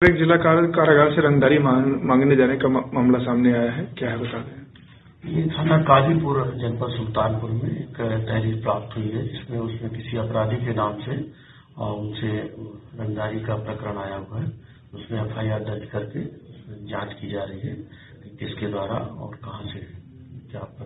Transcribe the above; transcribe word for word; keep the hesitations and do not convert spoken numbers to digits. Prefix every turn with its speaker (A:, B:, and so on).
A: एक जिला कारागार से रंगदारी मांगने जाने का मामला सामने आया है, क्या है बता दें।
B: ये थाना काजीपुर जनपद सुल्तानपुर में एक तहरीर प्राप्त हुई है, जिसमें उसमें किसी अपराधी के नाम से और उनसे रंगदारी का प्रकरण आया हुआ है। उसमें एफ आई आर दर्ज करके जांच की जा रही है कि किसके द्वारा और कहां से क्या